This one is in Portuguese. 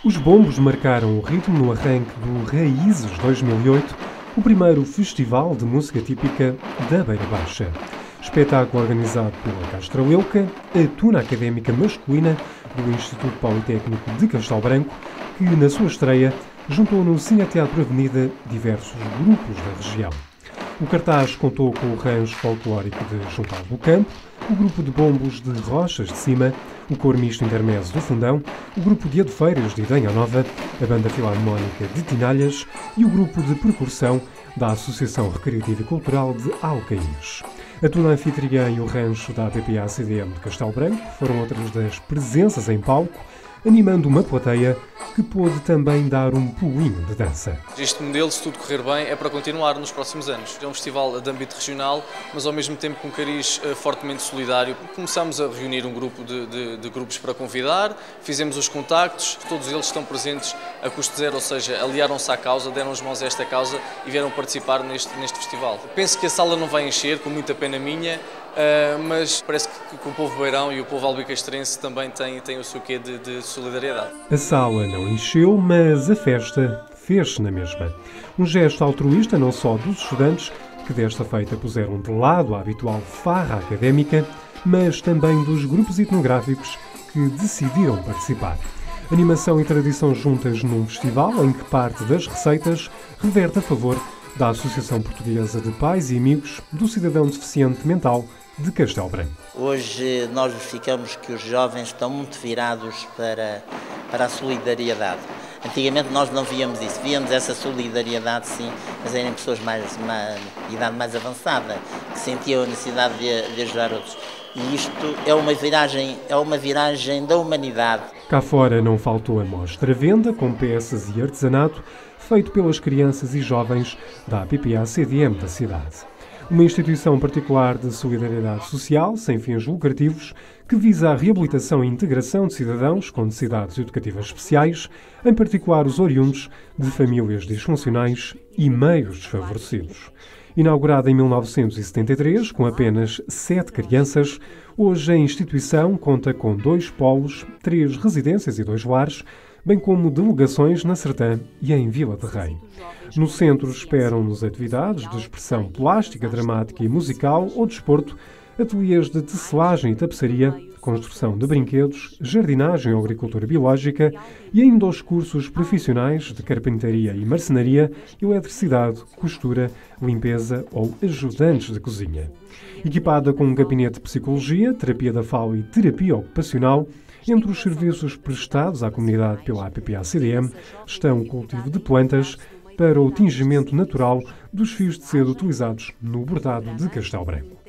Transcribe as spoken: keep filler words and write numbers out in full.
Os bombos marcaram o ritmo no arranque do Raízes dois mil e oito, o primeiro festival de música típica da Beira Baixa. Espetáculo organizado pela Castroleuca, a tuna académica masculina do Instituto Politécnico de Castelo Branco, que na sua estreia juntou no Cineteatro Avenida diversos grupos da região. O cartaz contou com o rancho folclórico de Juncal do Campo, o grupo de bombos de Rochas de Cima, o cor misto intermédio do Fundão, o grupo de adofeiras de Idenha Nova, a banda filarmónica de Tinalhas e o grupo de percussão da Associação Recreativa e Cultural de Alcaíns. A tuna anfitriã e o rancho da A P P A C D M de Castelo Branco foram outras das presenças em palco, animando uma plateia que pôde também dar um pulinho de dança. Este modelo, se tudo correr bem, é para continuar nos próximos anos. É um festival de âmbito regional, mas ao mesmo tempo com um cariz fortemente solidário. Começámos a reunir um grupo de, de, de grupos para convidar, fizemos os contactos, todos eles estão presentes a custo zero, ou seja, aliaram-se à causa, deram as mãos a esta causa e vieram participar neste, neste festival. Penso que a sala não vai encher, com muita pena minha, Uh, mas parece que, que o povo beirão e o povo albicastrense também têm, têm o seu quê de, de solidariedade. A sala não encheu, mas a festa fez-se na mesma. Um gesto altruísta não só dos estudantes, que desta feita puseram de lado a habitual farra académica, mas também dos grupos etnográficos que decidiram participar. Animação e tradição juntas num festival em que parte das receitas reverte a favor da Associação Portuguesa de Pais e Amigos do Cidadão Deficiente Mental de Castelo Branco. Hoje nós verificamos que os jovens estão muito virados para, para a solidariedade. Antigamente nós não víamos isso, víamos essa solidariedade sim, mas eram pessoas mais, uma idade mais avançada, que sentiam a necessidade de, de ajudar outros. E isto é uma viragem, é uma viragem da humanidade. Cá fora não faltou a mostra-venda com peças e artesanato feito pelas crianças e jovens da A P P A C D M da cidade. Uma instituição particular de solidariedade social, sem fins lucrativos, que visa a reabilitação e integração de cidadãos com necessidades educativas especiais, em particular os oriundos de famílias disfuncionais e meios desfavorecidos. Inaugurada em mil novecentos e setenta e três, com apenas sete crianças, hoje a instituição conta com dois polos, três residências e dois lares, bem como delegações na Sertã e em Vila de Rei. No centro esperam-nos atividades de expressão plástica, dramática e musical ou desporto, ateliês de tecelagem e tapeçaria, construção de brinquedos, jardinagem ou agricultura biológica e ainda os cursos profissionais de carpintaria e marcenaria, eletricidade, costura, limpeza ou ajudantes de cozinha. Equipada com um gabinete de psicologia, terapia da fala e terapia ocupacional, entre os serviços prestados à comunidade pela A P P A C D M estão o cultivo de plantas para o tingimento natural dos fios de seda utilizados no bordado de Castelo Branco.